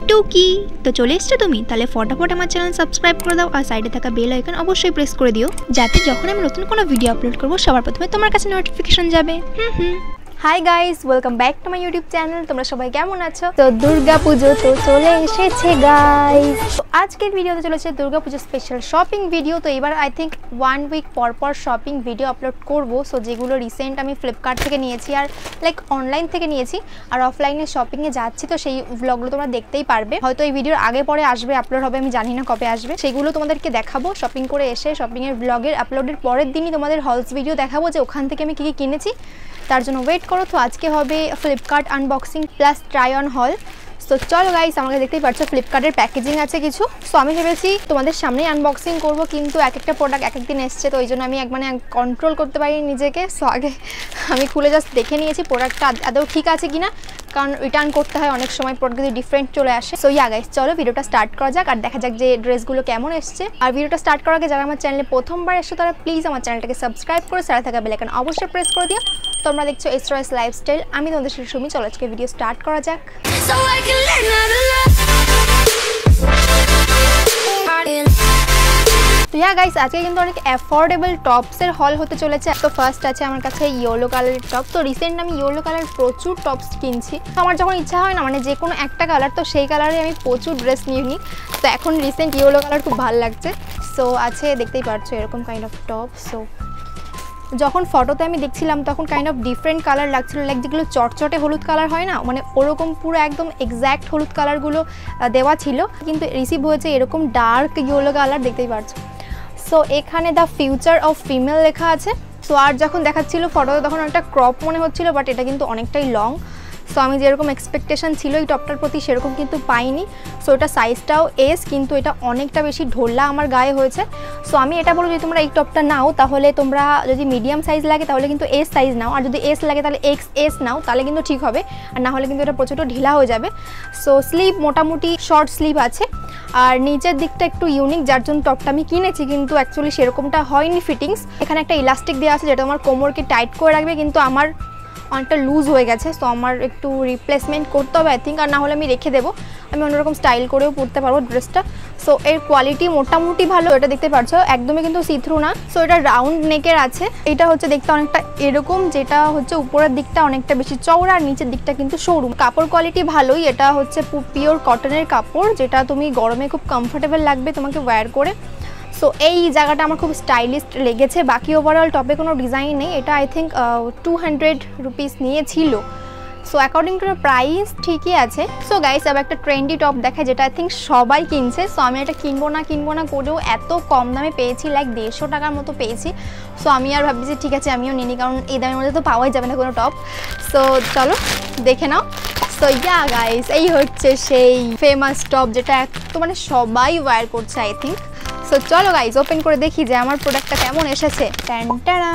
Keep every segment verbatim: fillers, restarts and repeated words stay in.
টুকি তো চলে এসছো তুমি, তাহলে ফটাফট আমার চ্যানেল সাবস্ক্রাইব করে দাও আর সাইডে থাকা বেল আইকন অবশ্যই প্রেস করে দিও, যাতে যখন আমি নতুন কোনো ভিডিও আপলোড করবো সবার প্রথমে তোমার কাছে নোটিফিকেশন যাবে। Hmm hmm hi guys, welcome back to my YouTube channel. তোমরা সবাই কেমন আছো? তো দুর্গা পুজো তো চলে এসেছে গাইস। তো আজকের ভিডিওতে চলেছে দুর্গা পুজো স্পেশাল শপিং ভিডিও। তো এবার আই থিঙ্ক ওয়ান উইক পর পর শপিং ভিডিও আপলোড করব। সো যেগুলো রিসেন্ট আমি ফ্লিপকার্ট থেকে নিয়েছি আর লাইক অনলাইন থেকে নিয়েছি আর অফলাইনে শপিংয়ে যাচ্ছি, তো সেই ব্লগগুলো তোমরা দেখতেই পারবে। হয়তো এই ভিডিওর আগে পরে আসবে, আপলোড হবে, আমি জানি না কবে আসবে। সেগুলো তোমাদেরকে দেখাবো শপিং করে এসে। শপিংয়ের ব্লগের আপলোডের পরের দিনই তোমাদের হলস ভিডিও দেখাবো যে ওখান থেকে আমি কী কী কিনেছি, তার জন্য ওয়েট করো। তো আজকে হবে Flipkart unboxing plus try on হল। সো চলো গাইস, আমাকে দেখতেই পাচ্ছ ফ্লিপকার্টের প্যাকেজিং আছে কিছু। সো আমি ভেবেছি তোমাদের সামনেই আনবক্সিং করব, কিন্তু এক একটা প্রোডাক্ট এক একদিন এসছে, তো ওই জন্য আমি এক মানে কন্ট্রোল করতে পারিনি নিজেকে। সো আগে আমি খুলে জাস্ট দেখে নিয়েছি প্রোডাক্টটা আদৌ ঠিক আছে কিনা, কারণ রিটার্ন করতে হয় অনেক সময়, প্রোডাক্ট যদি ডিফারেন্ট চলে আসে। সো ইয়া গাইস, চলো ভিডিওটা স্টার্ট করা যাক আর দেখা যাক যে ড্রেসগুলো কেমন এসছে। আর ভিডিওটা স্টার্ট করার আগে যারা আমার চ্যানেলে প্রথমবার এসছো তারা প্লিজ আমার চ্যানেলটাকে সাবস্ক্রাইব করে সারা থাকা বেল আইকন অবশ্যই প্রেস করে দিও। তোমরা দেখছো এসরয়েস লাইফস্টাইল, আমি তোমাদের সাথে সুমি। চলো আজকে ভিডিও স্টার্ট করা যাক। তো ইয়া গাইস, আজকে কিন্তু অনেক অ্যাফোর্ডেবল টপসের হল হতে চলেছে। তো ফার্স্ট আছে আমার কাছে ইয়েলো কালারের টপ। তো রিসেন্ট আমি ইয়েলো কালার প্রচুর টপস কিনছি। তো আমার যখন ইচ্ছা হয় না মানে যে কোনো একটা কালার, তো সেই কালারে আমি প্রচুর ড্রেস নিয়ে নিই। তো এখন রিসেন্ট ইয়েলো কালার খুব ভালো লাগছে। সো আছে, দেখতেই পাচ্ছ এরকম কাইন্ড অফ টপ। সো যখন ফটোতে আমি দেখছিলাম তখন কাইন্ড অফ ডিফারেন্ট কালার লাগছিল, লাইক যেগুলো চটচটে হলুদ কালার হয় না, মানে ওরকম পুরো একদম এক্স্যাক্ট হলুদ কালারগুলো দেওয়া ছিল, কিন্তু রিসিভ হয়েছে এরকম ডার্ক ইয়েলো কালার, দেখতেই পাচ্ছ। সো এখানে দ্য ফিউচার অফ ফিমেল লেখা আছে। সো আর যখন দেখাচ্ছিল ফটোতে তখন একটা ক্রপ মনে হচ্ছিল, বাট এটা কিন্তু অনেকটাই লং। সো আমি যেরকম এক্সপেকটেশন ছিল এই টপটার প্রতি সেরকম কিন্তু পাইনি। সো এটা সাইজটাও এস, কিন্তু এটা অনেকটা বেশি ঢোলা আমার গায়ে হয়েছে। সো আমি এটা বলবো যদি তোমরা এই টপটা নাও তাহলে তোমরা যদি মিডিয়াম সাইজ লাগে তাহলে কিন্তু এস সাইজ নাও, আর যদি এস লাগে তাহলে এক্স এস নাও, তাহলে কিন্তু ঠিক হবে। আর না হলে কিন্তু এটা প্রচুর ঢিলা হয়ে যাবে। সো স্লিভ মোটামুটি শর্ট স্লিভ আছে, আর নিচের দিকটা একটু ইউনিক, যার জন্য টপটা আমি কিনেছি, কিন্তু অ্যাকচুয়ালি সেরকমটা হয়নি ফিটিংস। এখানে একটা ইলাস্টিক দেওয়া আছে যেটা আমার কোমরকে টাইট করে রাখবে, কিন্তু আমার অনেকটা লুজ হয়ে গেছে। সো আমার একটু রিপ্লেসমেন্ট করতে হবে আই থিঙ্ক, আর না হলে আমি রেখে দেবো, আমি অন্যরকম স্টাইল করেও পরতে পারবো ড্রেসটা। সো এর কোয়ালিটি মোটামুটি ভালো, এটা দেখতে পাচ্ছ একদমই কিন্তু সিথ্রু না। সো এটা রাউন্ড নেকের আছে। এটা হচ্ছে দেখতে অনেকটা এরকম, যেটা হচ্ছে উপরের দিকটা অনেকটা বেশি চওড়া আর নিচের দিকটা কিন্তু সরু। কাপড় কোয়ালিটি ভালোই, এটা হচ্ছে পিওর কটনের কাপড়, যেটা তুমি গরমে খুব কমফোর্টেবল লাগবে তোমাকে ওয়্যার করে। সো এই জায়গাটা আমার খুব স্টাইলিস্ট লেগেছে। বাকি ওভারঅল টপে কোনো ডিজাইন নেই। এটা I think two hundred rupees নিয়েছিল। সো অ্যাকর্ডিং টু প্রাইস ঠিকই আছে। সো গাইস, আবার একটা ট্রেন্ডি টপ দেখায় যেটা আই থিঙ্ক সবাই কিনছে। সো আমি এটা কিনবো না কিনবো না করেও এত কম দামে পেয়েছি, লাইক দেড়শো টাকার মতো পেয়েছি। সো আমি আর ভাবছি ঠিক আছে আমিও নিই, কারণ এই দামের মধ্যে তো পাওয়াই যাবে না কোনো টপ। সো চলো দেখে নাও। সো ইয়া গাইস, এই হচ্ছে সেই ফেমাস টপ যেটা তো মানে সবাই ওয়্যার করছে আই থিঙ্ক। সো চলো গাইজ ওপেন করে দেখি যে আমার প্রোডাক্টটা কেমন এসেছে। ট্যান্টারা।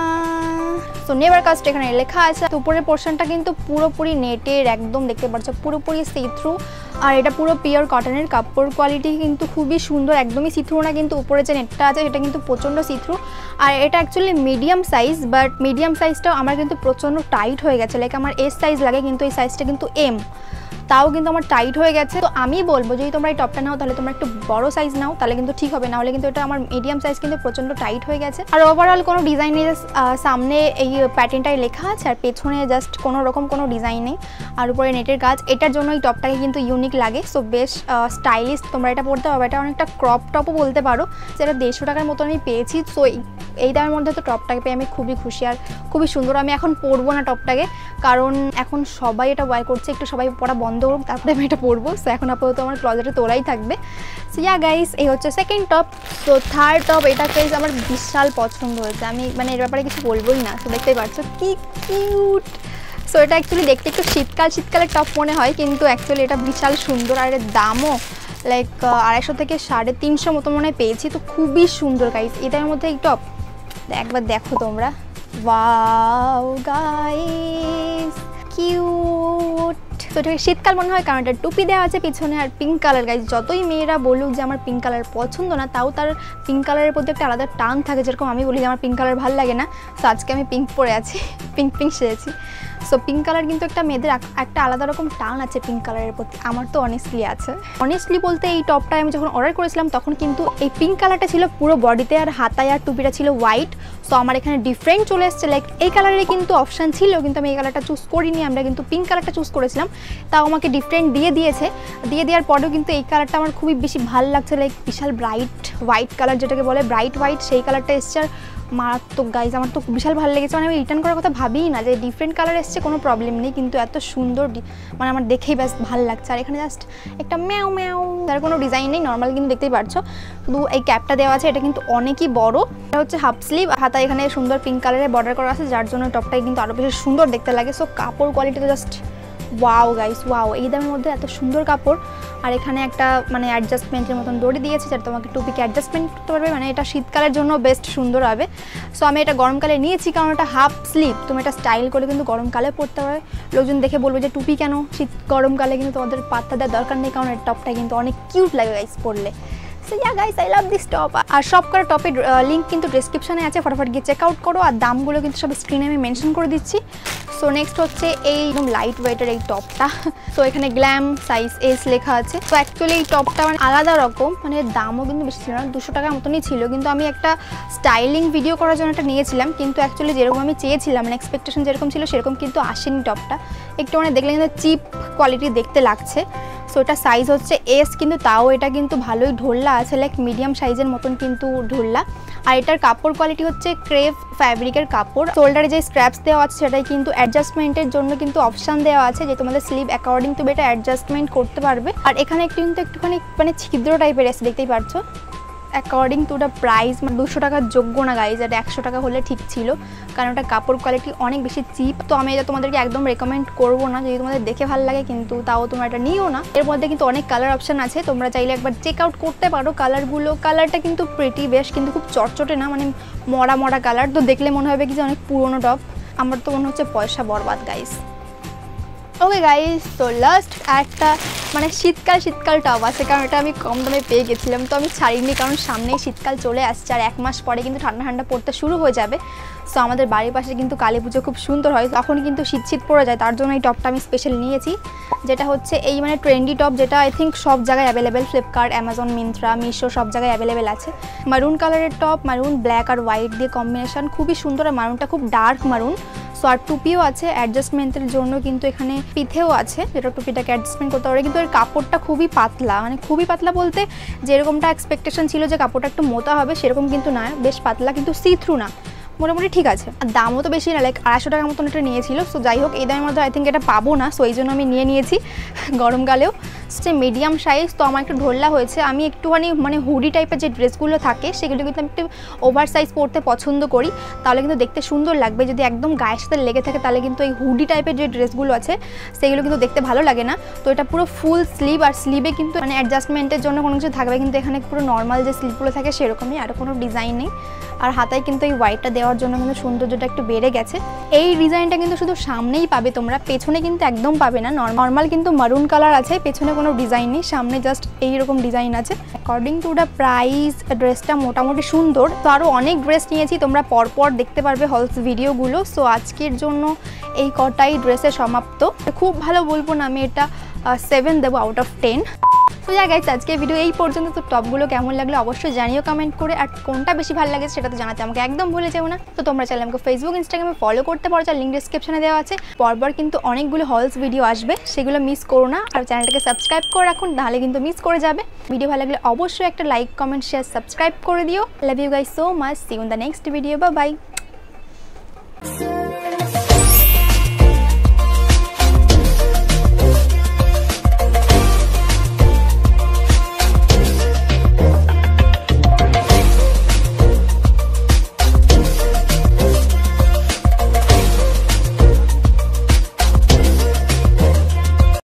সো নেভার কাস্ট এখানে লেখা আছে। উপরের পোর্শনটা কিন্তু পুরোপুরি নেটের, একদম দেখতে পাচ্ছ পুরোপুরি সি থ্রু, আর এটা পুরো পিওর কটনের। কাপড় কোয়ালিটি কিন্তু খুবই সুন্দর, একদমই সি থ্রু না, কিন্তু উপরে যে নেটটা আছে সেটা কিন্তু প্রচণ্ড সি থ্রু। আর এটা actually medium size, but medium সাইজটাও আমার কিন্তু প্রচণ্ড টাইট হয়ে গেছে। লাইক আমার এস সাইজ লাগে, কিন্তু এই সাইজটা কিন্তু এম, তাও কিন্তু আমার টাইট হয়ে গেছে। তো আমি বলবো যদি তোমরা এই টপটা নাও তাহলে তোমরা একটু বড় সাইজ নাও, তাহলে কিন্তু ঠিক হবে, না হলে কিন্তু এটা আমার মিডিয়াম সাইজ কিন্তু প্রচণ্ড টাইট হয়ে গেছে। আর ওভারঅল কোনো ডিজাইন নেই, সামনে এই প্যাটার্নটাই লেখা আছে আর পেছনে জাস্ট কোনো রকম কোনো ডিজাইন নেই, আর উপরে নেটের কাজ। এটার জন্য এই টপটাকে কিন্তু ইউনিক লাগে। সো বেশ স্টাইলিশ, তোমরা এটা পরতে পারবে। এটা অনেকটা ক্রপ টপও বলতে পারো, যেটা দেড়শো টাকার মতো আমি পেয়েছি। সো এই দামের মধ্যে তো টপটাকে পেয়ে আমি খুবই খুশি আর খুবই সুন্দর। আমি এখন পরবো না টপটাকে, কারণ এখন সবাই এটা ওয়্যার করছে, একটু সবাই পরা বন্ধ করুক তারপরে আমি এটা পরবো। সো এখন আপাতত আমার ক্লজেটে তোলাই থাকবে। সো ইয়া গাইস, এই হচ্ছে সেকেন্ড টপ। তো থার্ড টপ, এটা গাইস আমার বিশাল পছন্দ হয়েছে, আমি মানে এর ব্যাপারে কিছু বলবোই না। সো দেখতেই পাচ্ছ কি কিউট। সো এটা অ্যাকচুয়ালি দেখতে একটু শীতকাল শীতকালের টপ মনে হয়, কিন্তু অ্যাকচুয়ালি এটা বিশাল সুন্দর। আর এর দামও লাইক আড়াইশো থেকে সাড়ে তিনশো মতো মনে হয় পেয়েছি। তো খুবই সুন্দর গাইস, এটার মধ্যে এই টপ একবার দেখো তোমরা। Wow guys, cute. তো এটা শীতকাল মনে হয়, কারণ এটা টুপি দেওয়া আছে পিছনে, আর পিঙ্ক কালার। গাইজ যতই মেয়েরা বলুক যে আমার পিঙ্ক কালার পছন্দ না, তাও তার পিঙ্ক কালারের প্রতি একটা আলাদা টান থাকে, যেরকম আমি বলি যে আমার পিঙ্ক কালার ভালো লাগে না। সো আজকে আমি পিঙ্ক পরে আছি, পিঙ্ক পিঙ্ক সেরেছি। সো পিঙ্ক কালার কিন্তু একটা মেয়েদের একটা আলাদা রকম টান আছে পিঙ্ক কালারের প্রতি, আমার তো অনেস্টলি আছে। অনেস্টলি বলতে এই টপটা আমি যখন অর্ডার করেছিলাম তখন কিন্তু এই পিঙ্ক কালারটা ছিল পুরো বডিতে, আর হাতায় আর টুপিটা ছিল হোয়াইট। সো আমার এখানে ডিফারেন্ট চলে এসছে, লাইক এই কালারের কিন্তু অপশান ছিল কিন্তু আমি এই কালারটা চুজ করিনি, আমরা কিন্তু পিঙ্ক কালারটা চুজ করেছিলাম, তাও আমাকে ডিফারেন্ট দিয়ে দিয়েছে। দিয়ে দেওয়ার পরেও কিন্তু এই কালারটা আমার খুবই বেশি ভালো লাগছে, লাইক বিশাল ব্রাইট হোয়াইট কালার যেটাকে বলে ব্রাইট হোয়াইট, সেই কালারটা এসছে। আর মারাত্মক গাইজ, আমার তো বিশাল ভালো লেগেছে, মানে আমি রিটার্ন করার কথা ভাবিই না যে ডিফারেন্ট কালার এসছে, কোনো প্রবলেম নেই, কিন্তু এত সুন্দর মানে আমার দেখেই ব্যাস ভালো লাগছে। আর এখানে জাস্ট একটা ম্যাও ম্যাও, তার কোনো ডিজাইন নেই, নর্মাল কিন্তু দেখতেই পারছো, শুধু এই ক্যাপটা দেওয়া আছে, এটা কিন্তু অনেকই বড়, এটা হচ্ছে হাফ স্লিভ, হাতা এখানে সুন্দর পিঙ্ক কালারের বর্ডার করা আছে, যার জন্য টপটাই কিন্তু আরও বেশি সুন্দর দেখতে লাগে। সো কাপড় কোয়ালিটি তো জাস্ট ওয়াও গাইস, ওয়াও, এই দামের মধ্যে এত সুন্দর কাপড়। আর এখানে একটা মানে অ্যাডজাস্টমেন্টের মতন দড়ি দিয়েছে যাতে তোমাকে টুপিকে অ্যাডজাস্টমেন্ট করতে পারবে, মানে এটা শীতকালের জন্য বেস্ট সুন্দর হবে। সো আমি এটা গরমকালে নিয়েছি কারণ এটা হাফ স্লিভ, তুমি এটা স্টাইল করে কিন্তু গরমকালে পরতে পারবে। লোকজন দেখে বলবে যে টুপি কেন শীত গরমকালে, কিন্তু তোমাদের পাত্তা দেওয়ার দরকার নেই, কারণ এই টপটা কিন্তু অনেক কিউট লাগে গাইস পরলে। So yeah guys, I love this top. আর সব করা টপের লিঙ্ক কিন্তু ডিসক্রিপশনে আছে, ফটাফট গিয়ে চেক আউট করো, আর দামগুলো কিন্তু সব স্ক্রিনে আমি মেনশন করে দিচ্ছি। সো নেক্সট হচ্ছে এই একদম লাইট ওয়েটের এই টপটা। তো এখানে গ্ল্যাম সাইজ এস লেখা আছে। তো অ্যাকচুয়ালি এই টপটা মানে আলাদা রকম, মানে দামও কিন্তু বেশি ছিল না, দুশো টাকার মতনই ছিল, কিন্তু আমি একটা স্টাইলিং ভিডিও করার জন্য একটা নিয়েছিলাম, কিন্তু অ্যাকচুয়ালি যেরকম আমি চেয়েছিলাম মানে এক্সপেকটেশন যেরকম ছিল সেরকম কিন্তু আসেনি টপটা, একটু মানে দেখলে কিন্তু চিপ কোয়ালিটি দেখতে লাগছে। সো এটা সাইজ হচ্ছে এস, কিন্তু তাও এটা কিন্তু ভালোই ঢোল্লা আছে, লাইক মিডিয়াম সাইজের মতন কিন্তু ঢোল্লা। আর এটার কাপড় কোয়ালিটি হচ্ছে ক্রেপ ফ্যাব্রিকের কাপড়। শোল্ডারে যে স্ট্র্যাপস দেওয়া আছে সেটাই কিন্তু অ্যাডজাস্টমেন্টের জন্য কিন্তু অপশান দেওয়া আছে, যে তোমাদের স্লিভ অ্যাকর্ডিং টু এটা অ্যাডজাস্টমেন্ট করতে পারবে। আর এখানে একটু কিন্তু একটুখানি মানে ছিদ্র টাইপের এসে দেখতেই পারছো। অ্যাকর্ডিং টু দ্য প্রাইস মানে দুশো টাকার যোগ্য না গাইজ, এটা একশো টাকা হলে ঠিক ছিল, কারণ ওটা কাপড় কোয়ালিটি অনেক বেশি চিপ। তো আমি এটা তোমাদেরকে একদম রেকমেন্ড করবো না, যদি তোমাদের দেখে ভালো লাগে, কিন্তু তাও তোমরা এটা নিও না। এর মধ্যে কিন্তু অনেক কালার অপশান আছে, তোমরা চাইলে একবার চেক আউট করতে পারো কালারগুলো। কালারটা কিন্তু প্রিটি বেশ, কিন্তু খুব চটচটে না, মানে মরা মরা কালার, তো দেখলে মনে হবে কি যে অনেক পুরোনো টপ। আমার তো মনে হচ্ছে পয়সা বরবাদ গাইজ। ওকে গাইজ, তো লাস্ট একটা মানে শীতকাল শীতকাল টপ আছে, কারণ এটা আমি কম দামে পেয়ে গেছিলাম, তো আমি ছাড়িনি, কারণ সামনেই শীতকাল চলে আসছে, আর এক মাস পরে কিন্তু ঠান্ডা ঠান্ডা পড়তে শুরু হয়ে যাবে। সো আমাদের বাড়ির পাশে কিন্তু কালী পুজো খুব সুন্দর হয়, তখন কিন্তু শীত শীত পড়ে যায়, তার জন্য এই টপটা আমি স্পেশাল নিয়েছি, যেটা হচ্ছে এই মানে ট্রেন্ডি টপ, যেটা আই থিঙ্ক সব জায়গায় available, Flipkart, Amazon, Myntra, Meesho সব জায়গায় অ্যাভেলেবেল আছে। মারুন কালারের টপ, মারুন ব্ল্যাক আর হোয়াইট দিয়ে কম্বিনেশন, খুবই সুন্দর। আর মারুনটা খুব ডার্ক মারুন। সো আর টুপিও আছে অ্যাডজাস্টমেন্টের জন্য, কিন্তু এখানে পিঠেও আছে যেটা টুপিটাকে অ্যাডজাস্টমেন্ট করতে পারে, কিন্তু এর কাপড়টা খুবই পাতলা, মানে খুবই পাতলা বলতে যেরকমটা এক্সপেকটেশন ছিল যে কাপড়টা একটু মোটা হবে সেরকম কিন্তু না, বেশ পাতলা, কিন্তু সি থ্রু না, মোটামুটি ঠিক আছে। আর দামও তো বেশি না, লাইক আড়াইশো টাকার মতন এটা নিয়েছিল। সো যাই হোক, এই দামের মধ্যে আই থিঙ্ক এটা পাবো না, সো এই জন্য আমি নিয়ে নিয়েছি গরমকালেও। সে মিডিয়াম সাইজ, তো আমার একটু ঢোল্লা হয়েছে। আমি একটুখানি মানে হুডি টাইপের যে ড্রেসগুলো থাকে সেগুলো কিন্তু আমি একটু ওভার সাইজ পরতে পছন্দ করি, তাহলে কিন্তু দেখতে সুন্দর লাগবে। যদি একদম গায়ের সাথে লেগে থাকে তাহলে কিন্তু এই হুডি টাইপের যে ড্রেসগুলো আছে সেগুলো কিন্তু দেখতে ভালো লাগে না। তো এটা পুরো ফুল স্লিভ, আর স্লিভে কিন্তু মানে অ্যাডজাস্টমেন্টের জন্য কোনো কিছু থাকবে, কিন্তু এখানে পুরো নর্মাল যে স্লিভগুলো থাকে সেরকমই, আর কোনো ডিজাইন নেই। আর হাতায় কিন্তু এই হোয়াইটটা দেওয়ার জন্য কিন্তু সৌন্দর্যটা একটু বেড়ে গেছে। এই ডিজাইনটা কিন্তু শুধু সামনেই পাবে তোমরা, পেছনে কিন্তু একদম পাবে না। নর্মাল কিন্তু মারুন কালার আছে, পেছনে কোনো ডিজাইন নেই, সামনে জাস্ট এইরকম ডিজাইন আছে। অ্যাকর্ডিং টু দ্য প্রাইস ড্রেসটা মোটামুটি সুন্দর। তো আরও অনেক ড্রেস নিয়েছি, তোমরা পরপর দেখতে পারবে হলস ভিডিওগুলো। সো আজকের জন্য এই কটাই ড্রেসে সমাপ্ত। খুব ভালো বলবো না, আমি এটা সেভেন দেবো আউট অফ টেন। তো যা গাইস, আজকে ভিডিও এই পর্যন্ত। তো টপগুলো কেমন লাগলো অবশ্যই জানিও কমেন্ট করে, আর কোনটা বেশি ভালো লাগে সেটা তো জানাতে আমাকে একদম ভুলে যাবো না। তো তোমরা চাইলে আমাকে ফেসবুক, ইনস্টাগ্রামে ফলো করতে পারো, যার লিঙ্ক ডিসক্রিপশনে দেওয়া আছে। পরপর কিন্তু অনেকগুলো হলস ভিডিও আসবে, সেগুলো মিস করো না। আর চ্যানেলটাকে সাবস্ক্রাইব করে রাখুন, নাহলে কিন্তু মিস করে যাবে। ভিডিও ভালো লাগলে অবশ্যই একটা লাইক, কমেন্ট, শেয়ার, সাবস্ক্রাইব করে দিও। Love you guys so much, see you in the next video, bye by.